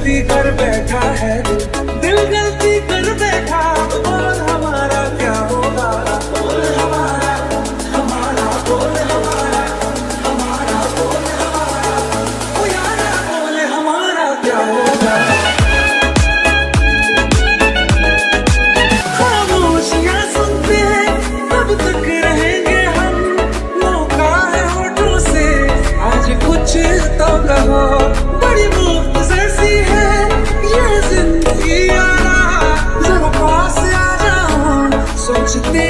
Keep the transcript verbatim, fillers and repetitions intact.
गलती कर बैठा है दिल गलती कर बैठा। बोल हमारा क्या होगा, बोल हमारा हमारा बोल हमारा हमारा बोल हमारा ओ यारा बोल हमारा क्या होगा। खामोशियां सुनते कब तक रहेंगे हम, मौका है होठों से आज कुछ तो कहो। बड़ी मुख्तसर सी है ये जिंदगी यारा, जरा पास आ जाओ सोचते